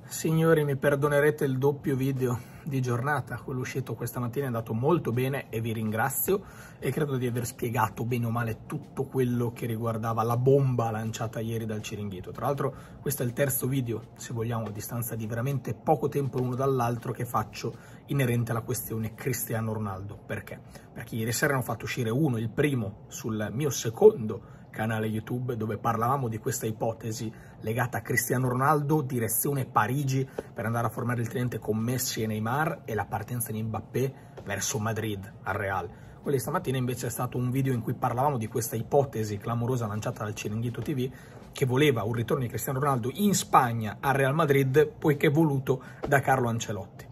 Signori, mi perdonerete il doppio video di giornata, quello uscito questa mattina è andato molto bene e vi ringrazio e credo di aver spiegato bene o male tutto quello che riguardava la bomba lanciata ieri dal Ciringhito. Tra l'altro questo è il terzo video, se vogliamo, a distanza di veramente poco tempo l'uno dall'altro, che faccio inerente alla questione Cristiano Ronaldo. Perché? Perché ieri sera ne ho fatto uscire uno, il primo, sul mio secondo canale YouTube, dove parlavamo di questa ipotesi legata a Cristiano Ronaldo, direzione Parigi per andare a formare il tridente con Messi e Neymar e la partenza di Mbappé verso Madrid, al Real. Quello di stamattina invece è stato un video in cui parlavamo di questa ipotesi clamorosa lanciata dal Ciringhito TV, che voleva un ritorno di Cristiano Ronaldo in Spagna al Real Madrid, poiché voluto da Carlo Ancelotti.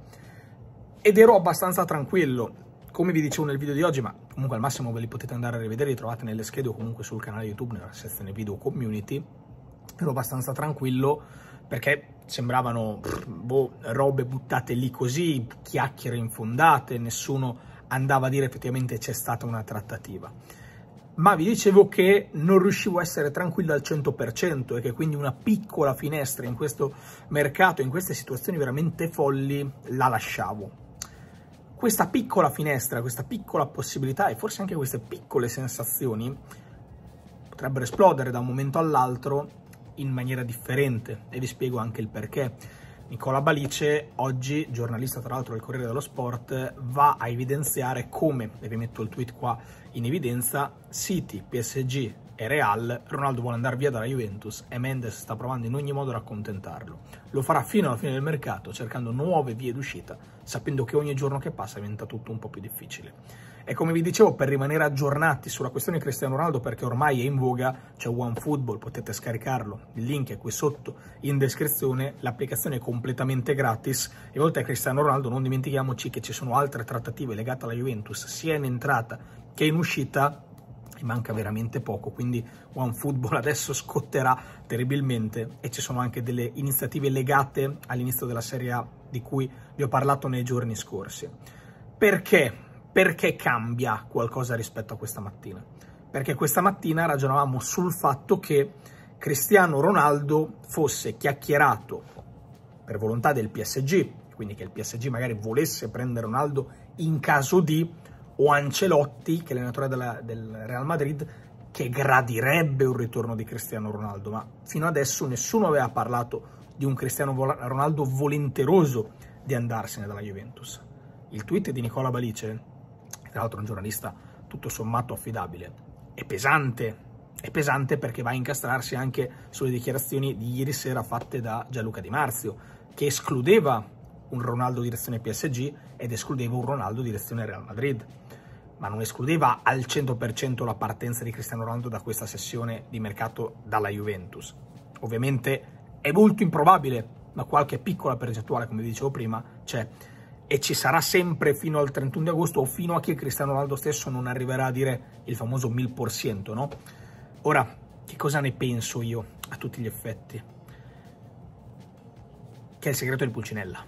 Ed ero abbastanza tranquillo, come vi dicevo nel video di oggi, ma comunque al massimo ve li potete andare a rivedere, li trovate nelle schede o comunque sul canale YouTube, nella sezione video community. Ero abbastanza tranquillo perché sembravano robe buttate lì così, chiacchiere infondate, nessuno andava a dire effettivamente c'è stata una trattativa. Ma vi dicevo che non riuscivo a essere tranquillo al 100% e che quindi una piccola finestra in questo mercato, in queste situazioni veramente folli, la lasciavo. Questa piccola finestra, questa piccola possibilità e forse anche queste piccole sensazioni potrebbero esplodere da un momento all'altro in maniera differente, e vi spiego anche il perché. Nicola Balice, oggi giornalista tra l'altro del Corriere dello Sport, va a evidenziare come, e vi metto il tweet qua in evidenza, City, PSG e Real, Ronaldo vuole andare via dalla Juventus e Mendes sta provando in ogni modo ad accontentarlo. Lo farà fino alla fine del mercato, cercando nuove vie d'uscita, sapendo che ogni giorno che passa diventa tutto un po' più difficile. E come vi dicevo, per rimanere aggiornati sulla questione Cristiano Ronaldo, perché ormai è in voga, c'è OneFootball, potete scaricarlo, il link è qui sotto in descrizione, l'applicazione è completamente gratis e oltre a Cristiano Ronaldo non dimentichiamoci che ci sono altre trattative legate alla Juventus, sia in entrata che in uscita, e manca veramente poco, quindi OneFootball adesso scotterà terribilmente e ci sono anche delle iniziative legate all'inizio della Serie A di cui vi ho parlato nei giorni scorsi. Perché? Perché cambia qualcosa rispetto a questa mattina? Perché questa mattina ragionavamo sul fatto che Cristiano Ronaldo fosse chiacchierato per volontà del PSG, quindi che il PSG magari volesse prendere Ronaldo in caso di, o Ancelotti, che è l'allenatore del Real Madrid, che gradirebbe un ritorno di Cristiano Ronaldo, ma fino adesso nessuno aveva parlato di un Cristiano Ronaldo volenteroso di andarsene dalla Juventus. Il tweet di Nicola Balice, tra l'altro un giornalista tutto sommato affidabile, è pesante perché va a incastrarsi anche sulle dichiarazioni di ieri sera fatte da Gianluca Di Marzio, che escludeva un Ronaldo direzione PSG ed escludeva un Ronaldo direzione Real Madrid, ma non escludeva al 100% la partenza di Cristiano Ronaldo da questa sessione di mercato dalla Juventus. Ovviamente è molto improbabile, ma qualche piccola percentuale, come vi dicevo prima, c'è. E ci sarà sempre fino al 31 di agosto o fino a che Cristiano Ronaldo stesso non arriverà a dire il famoso 1000%, no? Ora, che cosa ne penso io a tutti gli effetti? Che è il segreto del Pulcinella.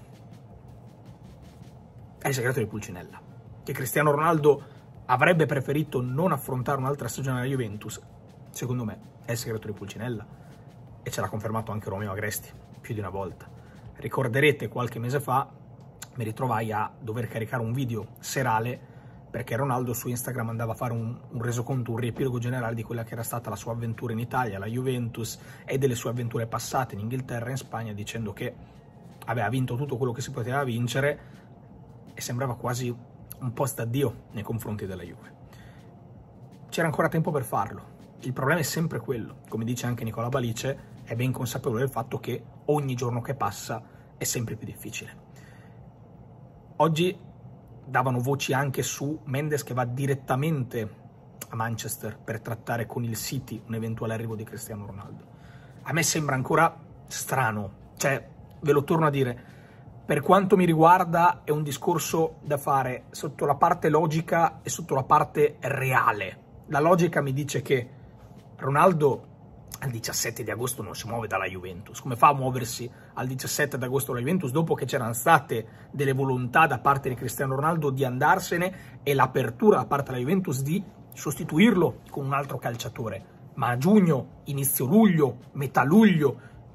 È il segreto del Pulcinella. Che Cristiano Ronaldo avrebbe preferito non affrontare un'altra stagione alla Juventus, secondo me, è il segreto del Pulcinella. E ce l'ha confermato anche Romeo Agresti, più di una volta. Ricorderete qualche mese fa mi ritrovai a dover caricare un video serale perché Ronaldo su Instagram andava a fare un resoconto, un riepilogo generale di quella che era stata la sua avventura in Italia, la Juventus, e delle sue avventure passate in Inghilterra e in Spagna, dicendo che aveva vinto tutto quello che si poteva vincere e sembrava quasi un post addio nei confronti della Juve. C'era ancora tempo per farlo. Il problema è sempre quello, come dice anche Nicola Balice, è ben consapevole del fatto che ogni giorno che passa è sempre più difficile. Oggi davano voci anche su Mendes che va direttamente a Manchester per trattare con il City un eventuale arrivo di Cristiano Ronaldo. A me sembra ancora strano, cioè ve lo torno a dire, per quanto mi riguarda è un discorso da fare sotto la parte logica e sotto la parte reale. La logica mi dice che Ronaldo al 17 di agosto non si muove dalla Juventus. Come fa a muoversi al 17 di agosto dalla Juventus dopo che c'erano state delle volontà da parte di Cristiano Ronaldo di andarsene e l'apertura da parte della Juventus di sostituirlo con un altro calciatore? Ma a giugno, inizio luglio, metà luglio,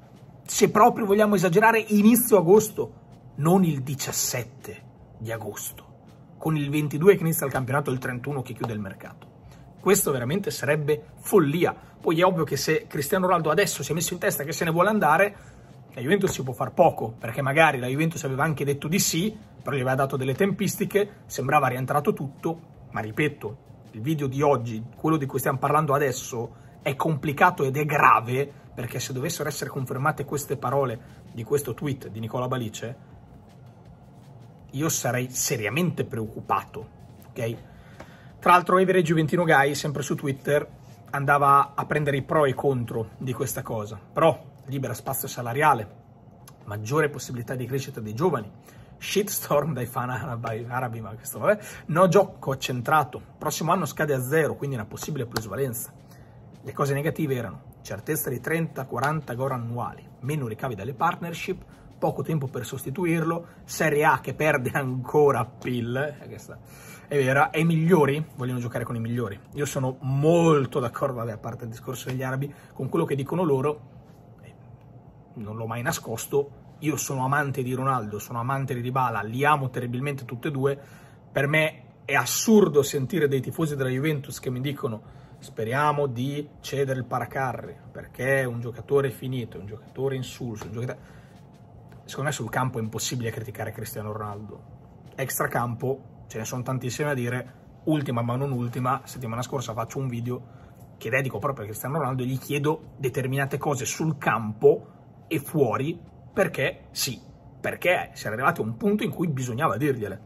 se proprio vogliamo esagerare, inizio agosto, non il 17 di agosto, con il 22 che inizia il campionato e il 31 che chiude il mercato. Questo veramente sarebbe follia. Poi è ovvio che se Cristiano Ronaldo adesso si è messo in testa che se ne vuole andare, la Juventus si può far poco, perché magari la Juventus aveva anche detto di sì, però gli aveva dato delle tempistiche, sembrava rientrato tutto, ma ripeto, il video di oggi, quello di cui stiamo parlando adesso, è complicato ed è grave, perché se dovessero essere confermate queste parole di questo tweet di Nicola Balice, io sarei seriamente preoccupato, ok? Tra l'altro Average Juventino Guy, sempre su Twitter, andava a prendere i pro e i contro di questa cosa. Pro, libera spazio salariale, maggiore possibilità di crescita dei giovani, shitstorm dai fan arabi, ma questo vabbè, no gioco centrato, prossimo anno scade a 0, quindi una possibile plusvalenza. Le cose negative erano certezza di 30-40 gol annuali, meno ricavi dalle partnership, poco tempo per sostituirlo, Serie A che perde ancora appeal, questa è vera, e i migliori vogliono giocare con i migliori. Io sono molto d'accordo, vabbè, a parte il discorso degli arabi, con quello che dicono loro, non l'ho mai nascosto, io sono amante di Ronaldo, sono amante di Dybala, li amo terribilmente tutti e due. Per me è assurdo sentire dei tifosi della Juventus che mi dicono speriamo di cedere il paracarri, perché è un giocatore finito, è un giocatore insulso, un giocatore... Secondo me sul campo è impossibile criticare Cristiano Ronaldo. Extracampo ce ne sono tantissime a dire. Ultima ma non ultima, settimana scorsa faccio un video che dedico proprio a Cristiano Ronaldo e gli chiedo determinate cose sul campo e fuori, perché sì, perché si era arrivati a un punto in cui bisognava dirgliele.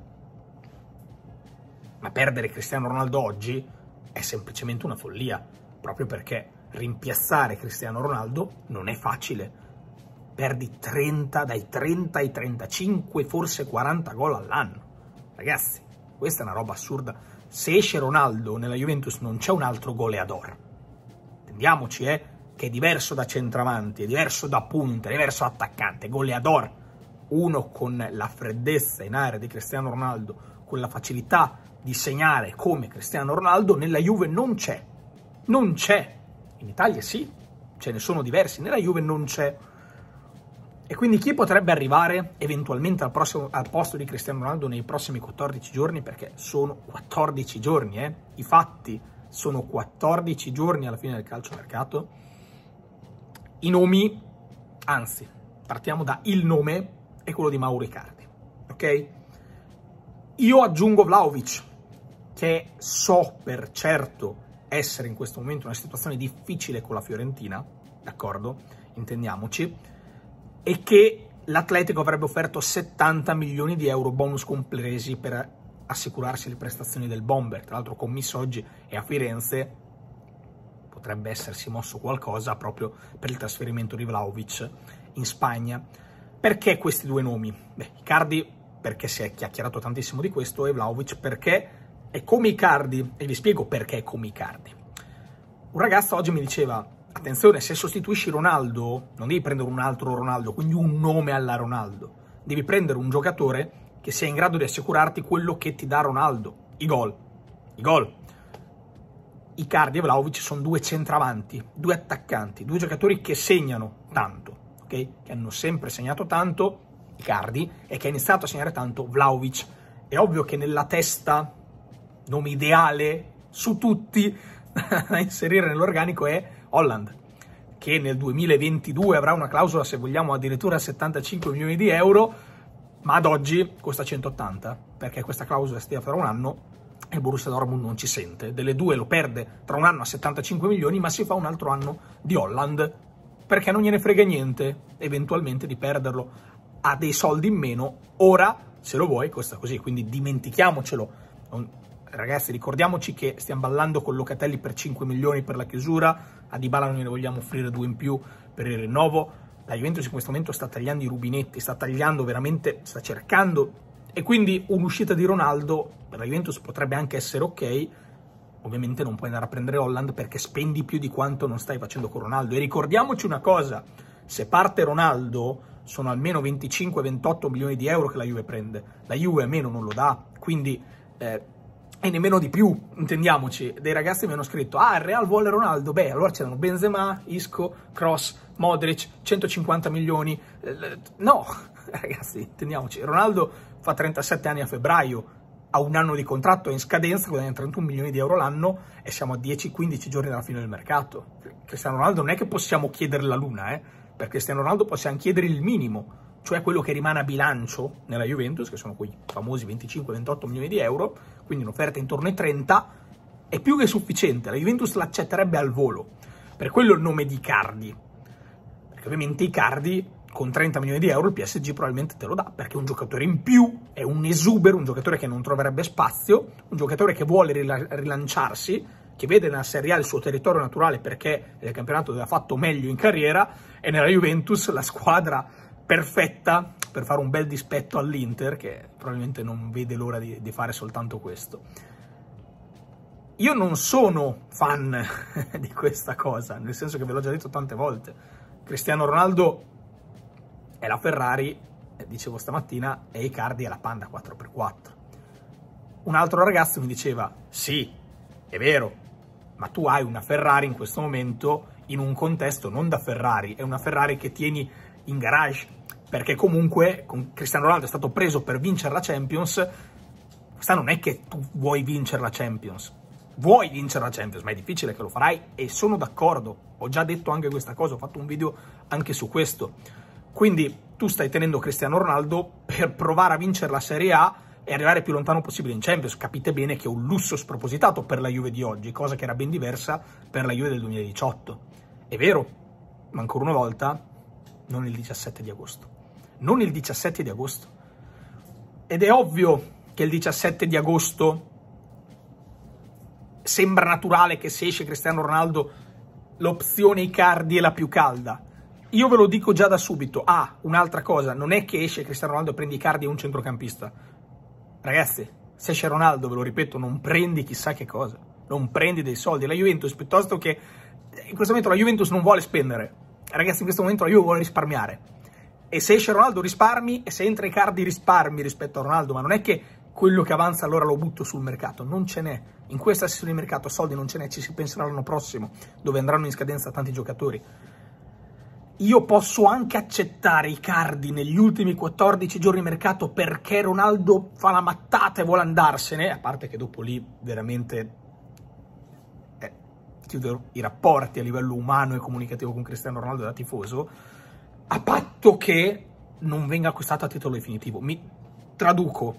Ma perdere Cristiano Ronaldo oggi è semplicemente una follia, proprio perché rimpiazzare Cristiano Ronaldo non è facile. Perdi dai 30 ai 35, forse 40 gol all'anno. Ragazzi, questa è una roba assurda. Se esce Ronaldo nella Juventus non c'è un altro goleador. Intendiamoci, che è diverso da centravanti, è diverso da punta, è diverso da attaccante, goleador. Uno con la freddezza in area di Cristiano Ronaldo, con la facilità di segnare come Cristiano Ronaldo, nella Juve non c'è. Non c'è. In Italia sì, ce ne sono diversi, nella Juve non c'è. E quindi chi potrebbe arrivare eventualmente al posto di Cristiano Ronaldo nei prossimi 14 giorni? Perché sono 14 giorni, I fatti sono 14 giorni alla fine del calciomercato. I nomi, anzi, partiamo da il nome, è quello di Mauro Icardi, ok? Io aggiungo Vlahovic, che so per certo essere in questo momento in una situazione difficile con la Fiorentina, d'accordo? Intendiamoci. E che l'Atletico avrebbe offerto 70 milioni di euro bonus compresi per assicurarsi le prestazioni del bomber. Tra l'altro commesso oggi è a Firenze, potrebbe essersi mosso qualcosa proprio per il trasferimento di Vlahovic in Spagna. Perché questi due nomi? Beh, Icardi perché si è chiacchierato tantissimo di questo, e Vlahovic perché è come Icardi, e vi spiego perché è come Icardi. Un ragazzo oggi mi diceva: attenzione, se sostituisci Ronaldo, non devi prendere un altro Ronaldo, quindi un nome alla Ronaldo. Devi prendere un giocatore che sia in grado di assicurarti quello che ti dà Ronaldo, i gol. I gol. Icardi e Vlahovic sono due centravanti, due attaccanti, due giocatori che segnano tanto, ok? Che hanno sempre segnato tanto, Icardi, e che ha iniziato a segnare tanto Vlahovic. È ovvio che nella testa, nome ideale su tutti da inserire nell'organico è Haaland, che nel 2022 avrà una clausola, se vogliamo, addirittura 75 milioni di euro, ma ad oggi costa 180, perché questa clausola è stia fra un anno e il Borussia Dortmund non ci sente. Delle due lo perde tra un anno a 75 milioni, ma si fa un altro anno di Haaland, perché non gliene frega niente, eventualmente, di perderlo. Ha dei soldi in meno, ora, se lo vuoi, costa così, quindi dimentichiamocelo. Ragazzi, ricordiamoci che stiamo ballando con Locatelli per 5 milioni per la chiusura, a Dybala non ne vogliamo offrire 2 in più per il rinnovo. La Juventus in questo momento sta tagliando i rubinetti, sta tagliando veramente, sta cercando, e quindi un'uscita di Ronaldo per la Juventus potrebbe anche essere ok. Ovviamente non puoi andare a prendere Haaland perché spendi più di quanto non stai facendo con Ronaldo. E ricordiamoci una cosa: se parte Ronaldo sono almeno 25-28 milioni di euro che la Juve prende, la Juve a meno non lo dà, quindi e nemmeno di più, intendiamoci. Dei ragazzi mi hanno scritto: ah, il Real vuole Ronaldo. Beh, allora c'erano Benzema, Isco, Kroos, Modric, 150 milioni. No, ragazzi, intendiamoci. Ronaldo fa 37 anni a febbraio, ha un anno di contratto, è in scadenza, guadagna 31 milioni di euro l'anno e siamo a 10-15 giorni dalla fine del mercato. Cristiano Ronaldo non è che possiamo chiedere la luna, per Cristiano Ronaldo possiamo chiedere il minimo, cioè quello che rimane a bilancio nella Juventus, che sono quei famosi 25-28 milioni di euro, quindi un'offerta intorno ai 30, è più che sufficiente. La Juventus l'accetterebbe al volo. Per quello il nome di Icardi, perché ovviamente Icardi con 30 milioni di euro il PSG probabilmente te lo dà, perché è un giocatore in più, è un esubero, un giocatore che non troverebbe spazio, un giocatore che vuole rilanciarsi, che vede nella Serie A il suo territorio naturale perché è il campionato dove ha fatto meglio in carriera, e nella Juventus la squadra perfetta per fare un bel dispetto all'Inter, che probabilmente non vede l'ora di fare soltanto questo. Io non sono fan di questa cosa, nel senso che ve l'ho già detto tante volte. Cristiano Ronaldo è la Ferrari, dicevo stamattina, e Icardi è la Panda 4x4. Un altro ragazzo mi diceva: sì, è vero, ma tu hai una Ferrari in questo momento in un contesto non da Ferrari, è una Ferrari che tieni in garage, perché comunque con Cristiano Ronaldo è stato preso per vincere la Champions. Questa non è che tu vuoi vincere la Champions, vuoi vincere la Champions, ma è difficile che lo farai, e sono d'accordo, ho già detto anche questa cosa, ho fatto un video anche su questo. Quindi tu stai tenendo Cristiano Ronaldo per provare a vincere la Serie A e arrivare più lontano possibile in Champions. Capite bene che è un lusso spropositato per la Juve di oggi, cosa che era ben diversa per la Juve del 2018. È vero, ma ancora una volta non il 17 di agosto. Non il 17 di agosto. Ed è ovvio che il 17 di agosto sembra naturale che se esce Cristiano Ronaldo l'opzione Icardi è la più calda. Io ve lo dico già da subito. Un'altra cosa, non è che esce Cristiano Ronaldo e prendi Icardi e un centrocampista. Ragazzi, se esce Ronaldo, ve lo ripeto, non prendi chissà che cosa. Non prendi dei soldi. La Juventus, piuttosto che... In questo momento la Juventus non vuole spendere. Ragazzi, in questo momento la Juve vuole risparmiare. E se esce Ronaldo risparmi, e se entra Icardi risparmi rispetto a Ronaldo. Ma non è che quello che avanza allora lo butto sul mercato. Non ce n'è. In questa sessione di mercato soldi non ce n'è. Ci si penserà l'anno prossimo, dove andranno in scadenza tanti giocatori. Io posso anche accettare Icardi negli ultimi 14 giorni di mercato perché Ronaldo fa la mattata e vuole andarsene, a parte che dopo lì veramente chiudo i rapporti a livello umano e comunicativo con Cristiano Ronaldo da tifoso, a patto che non venga acquistato a titolo definitivo. Mi traduco: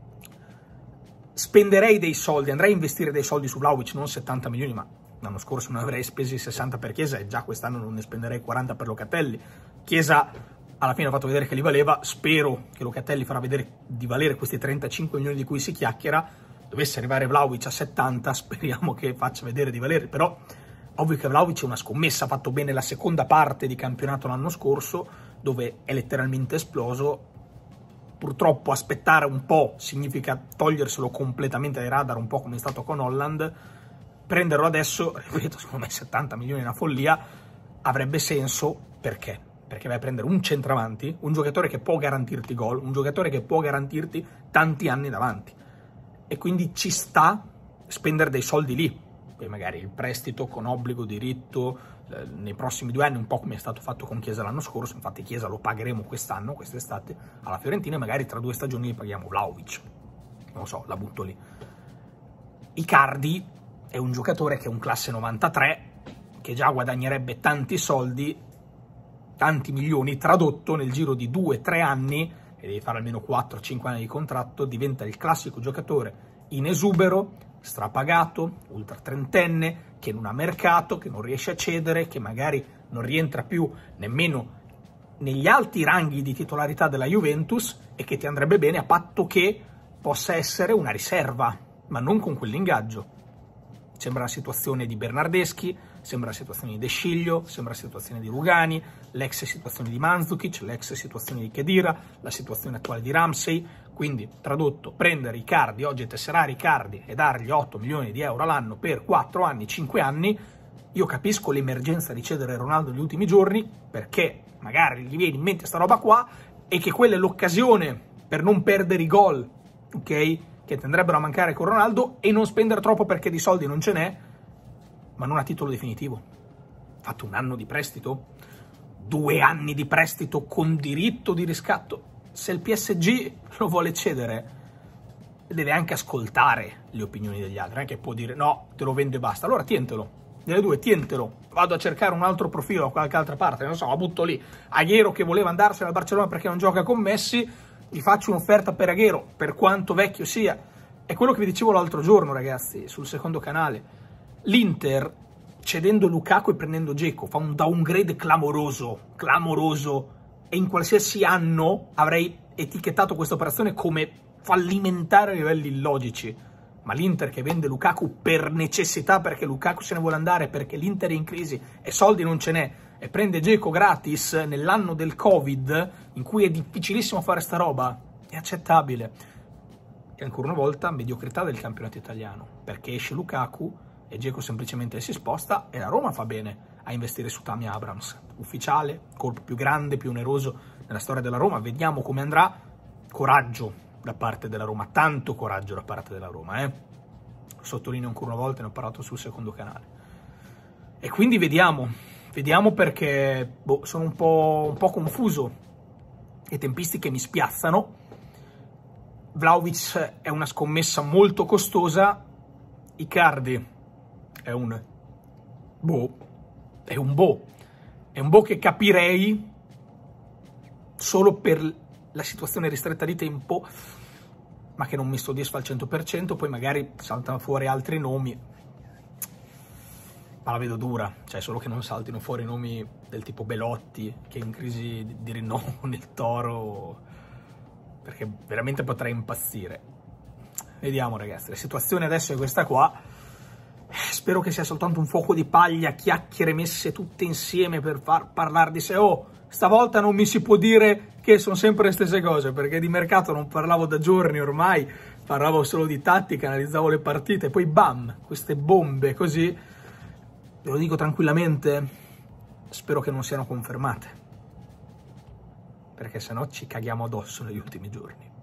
spenderei dei soldi, andrei a investire dei soldi su Vlahovic, non 70 milioni, ma l'anno scorso non avrei spesi 60 per Chiesa e già quest'anno non ne spenderei 40 per Locatelli. Chiesa alla fine ha fatto vedere che li valeva, spero che Locatelli farà vedere di valere questi 35 milioni di cui si chiacchiera. Dovesse arrivare Vlahovic a 70, speriamo che faccia vedere di valere, però ovvio che Vlahovic è una scommessa, ha fatto bene la seconda parte di campionato l'anno scorso, dove è letteralmente esploso. Purtroppo aspettare un po' significa toglierselo completamente dai radar, un po' come è stato con Holland. Prenderlo adesso, ripeto, secondo me 70 milioni è una follia, avrebbe senso. Perché? Perché vai a prendere un centravanti, un giocatore che può garantirti gol, un giocatore che può garantirti tanti anni davanti. E quindi ci sta spendere dei soldi lì. Poi magari il prestito con obbligo, diritto, nei prossimi 2 anni, un po' come è stato fatto con Chiesa l'anno scorso. Infatti Chiesa lo pagheremo quest'anno, quest'estate, alla Fiorentina, e magari tra 2 stagioni gli paghiamo Vlahovic. Non lo so, la butto lì. Icardi è un giocatore che è un classe 93, che già guadagnerebbe tanti soldi, tanti milioni, tradotto nel giro di 2-3 anni, e devi fare almeno 4-5 anni di contratto, diventa il classico giocatore in esubero, strapagato, ultra trentenne, che non ha mercato, che non riesce a cedere, che magari non rientra più nemmeno negli alti ranghi di titolarità della Juventus, e che ti andrebbe bene a patto che possa essere una riserva, ma non con quell'ingaggio. Sembra la situazione di Bernardeschi, sembra la situazione di De Sciglio, sembra la situazione di Rugani, l'ex situazione di Mandzukic, l'ex situazione di Khedira, la situazione attuale di Ramsey. Quindi, tradotto, prendere Icardi, oggi tesserare Icardi e dargli 8 milioni di euro all'anno per 4 anni, 5 anni, io capisco l'emergenza di cedere Ronaldo negli ultimi giorni, perché magari gli viene in mente sta roba qua, e che quella è l'occasione per non perdere i gol, ok? che tenderebbero a mancare con Ronaldo, e non spendere troppo perché di soldi non ce n'è, ma non a titolo definitivo. Fate un anno di prestito, 2 anni di prestito con diritto di riscatto. Se il PSG lo vuole cedere, deve anche ascoltare le opinioni degli altri, non è che può dire no, te lo vendo e basta. Allora tientelo, delle due, tientelo, vado a cercare un altro profilo da qualche altra parte, non so, la butto lì. Agüero che voleva andarsene al Barcellona perché non gioca con Messi, gli faccio un'offerta per Agüero, per quanto vecchio sia. È quello che vi dicevo l'altro giorno, ragazzi, sul secondo canale. L'Inter, cedendo Lukaku e prendendo Dzeko, fa un downgrade clamoroso, e in qualsiasi anno avrei etichettato questa operazione come fallimentare a livelli illogici. Ma l'Inter che vende Lukaku per necessità, perché Lukaku se ne vuole andare, perché l'Inter è in crisi e soldi non ce n'è, e prende Dzeko gratis nell'anno del Covid, in cui è difficilissimo fare sta roba, è accettabile. E ancora una volta, mediocrità del campionato italiano, perché esce Lukaku e Dzeko semplicemente si sposta, e la Roma fa bene a investire su Tammy Abrams, ufficiale, colpo più grande, più oneroso nella storia della Roma. Vediamo come andrà. Coraggio da parte della Roma, tanto coraggio da parte della Roma, sottolineo ancora una volta, ne ho parlato sul secondo canale. E quindi vediamo perché sono un po' confuso, le tempistiche mi spiazzano. Vlahovic è una scommessa molto costosa, Icardi è un boh che capirei solo per la situazione ristretta di tempo, ma che non mi soddisfa al 100%, poi magari saltano fuori altri nomi, ma la vedo dura, cioè solo che non saltino fuori nomi del tipo Belotti, che è in crisi di rinnovo nel Toro, perché veramente potrei impazzire. Vediamo, ragazzi, la situazione adesso è questa qua. Spero che sia soltanto un fuoco di paglia, chiacchiere messe tutte insieme per far parlare di sé. Stavolta non mi si può dire che sono sempre le stesse cose, perché di mercato non parlavo da giorni ormai, parlavo solo di tattica, analizzavo le partite, poi bam, queste bombe così, ve lo dico tranquillamente, spero che non siano confermate, perché sennò ci caghiamo addosso negli ultimi giorni.